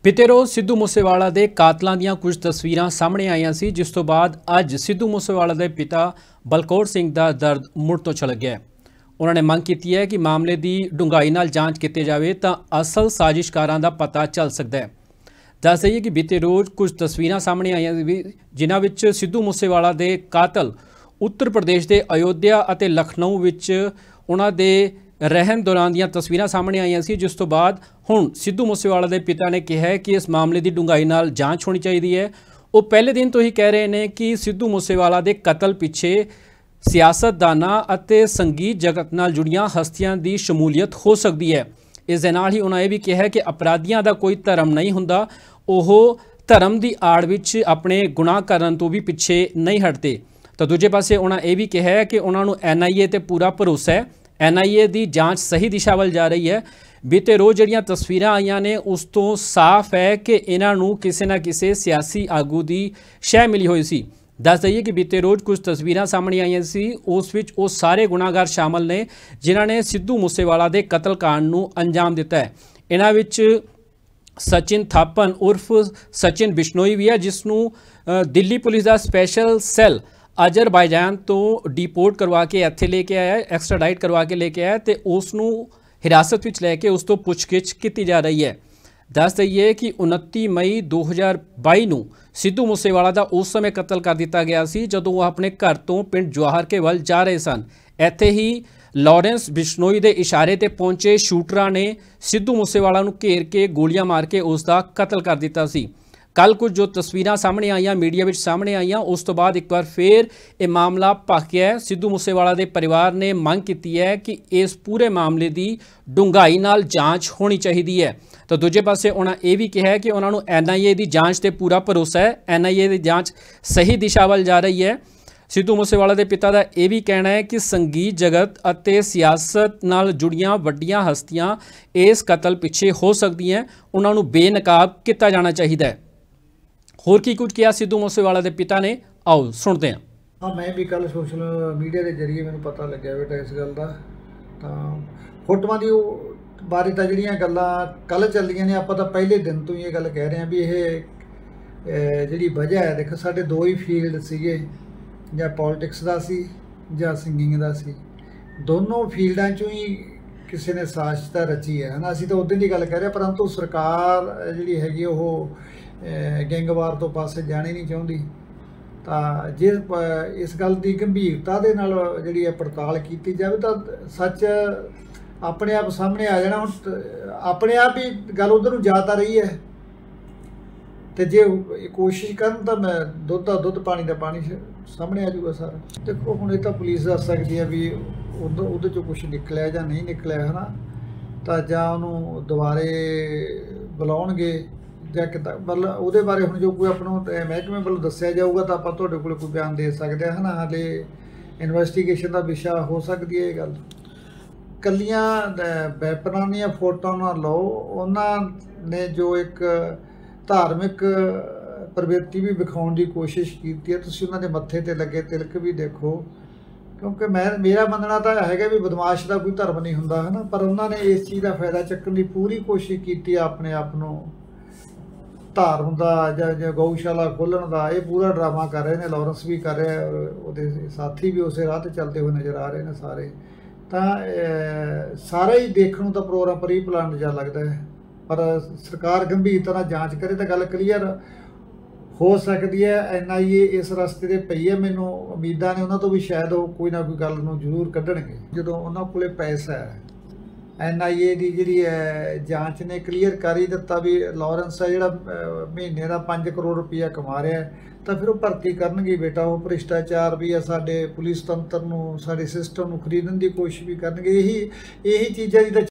बीते रोज़ सिद्धू मूसेवाला के कातलों ਦੀਆਂ कुछ तस्वीरां सामने आईਆਂ ਸੀ, जिस तो बाद अज सिद्धू मूसेवाला के पिता बलकौर सिंह का दर्द मुड़ तो छलक गया। उन्होंने मंग की है कि मामले की डूंघाई नाल जांच की जाए तो असल साजिशकारां का पता चल सकता है। दस दईए कि बीते रोज़ कुछ तस्वीरां सामने आईਆਂ जिन्हां विच सिद्धू मूसेवाला के कातल उत्तर प्रदेश के अयोध्या और लखनऊ विच उन्हां दे रहन दौरान ਦੀਆਂ तस्वीरां सामने आईਆਂ ਸੀ, जिस तो बाद हुण सिद्धू मूसेवाला के पिता ने कहा है कि इस मामले की डूंघाई नाल जांच होनी चाहिए है। वो पहले दिन तो ही कह रहे हैं कि सिद्धू मूसेवाला के कतल पिछे सियासतदानां अते संगीत जगत नाल जुड़ियां हस्तियां की शमूलीयत हो सकती है। इस दे नाल ही उन्होंने भी कहा कि अपराधियों का कोई धर्म नहीं हुंदा, ओह धर्म की आड़ विच अपने गुनाह करन तो भी पिछे नहीं हटते। तो दूजे पासे उन्होंने ये भी कहा है कि उन्होंने NIA ते पूरा भरोसा है, NIA की जांच सही दिशा वाल जा रही है। बीते रोज़ जड़ियाँ तस्वीरां आईयां ने उस तो साफ है कि इन्हों किसी ना किसी सियासी आगू की शह मिली हुई सी। दस दईए कि बीते रोज़ कुछ तस्वीरां सामने आईयां सी, उस विच वो सारे गुनाहगार शामिल ने जिन्होंने सिद्धू मूसेवाला के कतल कांड नूं अंजाम दिता है। इन्हां विच सचिन थापन उर्फ सचिन बिश्नोई भी है, जिसनों दिल्ली पुलिस का स्पैशल सैल अजरबैजान तो डिपोर्ट करवा के इत्थे लेके आया, एक्स्ट्राडाइट करवा के लेके आया तो उसनों हिरासत विच लैके उस तो पुछगिछ की जा रही है। दस दईए कि 29 मई 2022 नूं सिद्धू मूसेवाला का उस समय कतल कर दिता गया सी, जदों वह अपने घर तो पिंड जवाहर के वल जा रहे सन। इत्थे ही लॉरेंस बिश्नोई के इशारे ते पहुंचे शूटरां ने सिद्धू मूसेवाला नूं घेर के गोलियां मार के उसका कतल कर दिता सी। कल कुछ जो तस्वीरां सामने आईयां मीडिया विच सामने आईयां, उस तो बाद एक बार फिर ये मामला भख गया है। सिद्धू मूसेवाला के परिवार ने मंग की है कि इस पूरे मामले की डूंघाई नाल जांच होनी चाहिए है। तो दूजे पासे उन्होंने ये भी कहा है कि उन्होंने NIA की जांच से पूरा भरोसा है, NIA की जांच सही दिशा वाल जा रही है। सिद्धू मूसेवाला के पिता का यह भी कहना है कि संगीत जगत और सियासत नाल जुड़ियां वड्डियां हस्तियां इस कतल पिछे हो सकती हैं, उन्होंने बेनकाब किया जाना चाहिए है। होर की कुछ किया सिद्धू मूसेवाला के पिता ने, आओ सुनते हैं। हाँ, मैं भी कल सोशल मीडिया के जरिए मैंने पता लग्या बेटा इस गल का। तो फोटोआं की बारे तो जिहड़ियां गल्लां कल चलियां ने, आपां तां पहले दिन तो ये गल कह रहे हैं भी ये जिहड़ी वजह है, देखो साडे दो ही फील्ड सीगे, जां पॉलिटिक्स दा सी जां सिंगिंग दा सी। दोनों फील्डां चों ही किसी ने साजिश रची है ना। असीं तां उद्दों दी गल कर रहे, परंतु सरकार जिहड़ी हैगी ओह गैंगवार तो पासे जाने नहीं चाहती। तो जे इस गल की गंभीरता के नाल जिहड़ी है पड़ताल की जाए तो सच अपने आप सामने आ जाना। हुण अपने आप ही गल उधर जा तां रही है, तो जे कोशिश करन तो मैं दुध का दुध पानी का पानी सामने आ जाऊगा सारा। देखो हुण ये तो पुलिस दस सकती है भी उधर चो कुछ निकलिया जां नहीं निकलिया है ना, तो जां उहनूं दुबारे बुलाउणगे ਜਾਂ ਕਿੱਦਾਂ, ਮਤਲਬ ਉਹਦੇ ਬਾਰੇ ਹੁਣ ਜੋ ਕੋਈ ਆਪਾਂ ਨੂੰ ਮਹਿਕਮੇ ਵੱਲੋਂ ਦੱਸਿਆ ਜਾਊਗਾ ਤਾਂ ਆਪਾਂ ਤੁਹਾਡੇ ਕੋਲ ਕੋਈ ਬਿਆਨ ਦੇ ਸਕਦੇ ਹਾਂ ਨਾ। ਹਾਲੇ ਇਨਵੈਸਟੀਗੇਸ਼ਨ ਦਾ ਵਿਸ਼ਾ ਹੋ ਸਕਦੀ ਹੈ ਇਹ ਗੱਲ। ਕੱਲੀਆਂ ਵੈਪਨਾਂ ਦੀਆਂ ਫੋਟੋਆਂ ਨਾ ਲਓ, ਉਹਨਾਂ ਨੇ ਜੋ ਇੱਕ ਧਾਰਮਿਕ ਪ੍ਰਵਿਰਤੀ ਵੀ ਵਿਖਾਉਣ ਦੀ ਕੋਸ਼ਿਸ਼ ਕੀਤੀ ਹੈ, ਤੁਸੀਂ ਉਹਨਾਂ ਦੇ ਮੱਥੇ ਤੇ ਲੱਗੇ ਤਿਲਕ ਵੀ ਦੇਖੋ। ਕਿਉਂਕਿ ਮੇਰਾ ਮੰਨਣਾ ਤਾਂ ਹੈਗਾ ਵੀ ਬਦਮਾਸ਼ ਦਾ ਕੋਈ ਧਰਮ ਨਹੀਂ ਹੁੰਦਾ ਹੈ ਨਾ, ਪਰ ਉਹਨਾਂ ਨੇ ਇਸ ਚੀਜ਼ ਦਾ ਫਾਇਦਾ ਚੱਕਣ ਦੀ ਪੂਰੀ ਕੋਸ਼ਿਸ਼ ਕੀਤੀ ਆਪਣੇ ਆਪ ਨੂੰ ਧਾਰਮ ਦਾ ਜਾਂ ਗਊਸ਼ਾਲਾ ਖੋਲ੍ਹਣ ਦਾ। ਇਹ ਪੂਰਾ ਡਰਾਮਾ ਕਰ ਰਹੇ ਨੇ, ਲਾਰੈਂਸ ਵੀ ਕਰ ਰਿਹਾ, ਉਹਦੇ ਸਾਥੀ ਵੀ ਉਸੇ ਰਾਹ 'ਤੇ ਚੱਲਦੇ ਹੋਏ ਨਜ਼ਰ ਆ ਰਹੇ ਨੇ ਸਾਰੇ। ਤਾਂ ਸਾਰਾ ਹੀ ਦੇਖਣ ਨੂੰ ਤਾਂ ਪ੍ਰੋਗਰਾਮ ਪ੍ਰੀ ਪਲਾਨ ਜਿਹਾ ਲੱਗਦਾ ਹੈ, ਪਰ ਸਰਕਾਰ ਗੰਭੀਰਤਾ ਨਾਲ ਜਾਂਚ ਕਰੇ ਤਾਂ ਗੱਲ ਕਲੀਅਰ ਹੋ ਸਕਦੀ ਹੈ। NIA ਇਸ ਰਸਤੇ 'ਤੇ ਪਈ ਹੈ, ਮੈਨੂੰ ਉਮੀਦਾਂ ਨੇ ਉਹਨਾਂ ਤੋਂ ਵੀ ਸ਼ਾਇਦ ਉਹ ਕੋਈ ਨਾ ਕੋਈ ਗੱਲ ਨੂੰ ਜ਼ਰੂਰ ਕੱਢਣਗੇ। ਜਦੋਂ ਉਹਨਾਂ ਕੋਲੇ ਪੈਸਾ ਹੈ, NIA की जी जांच ने क्लीयर कर ही दिता भी लॉरेंस है जोड़ा महीने का 5 करोड़ रुपया कमा रहा है, तो फिर वो भर्ती करनगे बेटा। वो भ्रिष्टाचार भी है, साडे पुलिस तंत्र नूं, साडे सिस्टम नूं खरीदण की कोशिश भी करनगे। यही चीज़ां दी